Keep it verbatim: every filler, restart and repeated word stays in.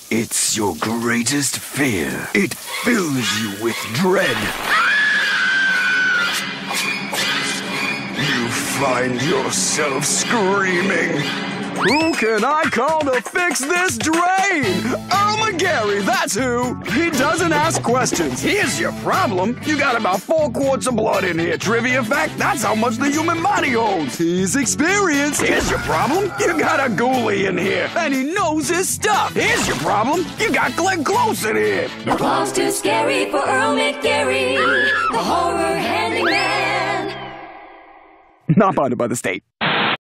It's your greatest fear. It fills you with dread. You find yourself screaming. Who can I call to fix this drain? Earl McGarry, that's who. He doesn't ask questions. Here's your problem. You got about four quarts of blood in here. Trivia fact, that's how much the human body holds. He's experienced. Here's your problem. You got a ghoulie in here, and he knows his stuff. Here's your problem. You got Glenn Close in here. No claws too scary for Earl McGarry, the horror handyman. Not bonded by the state.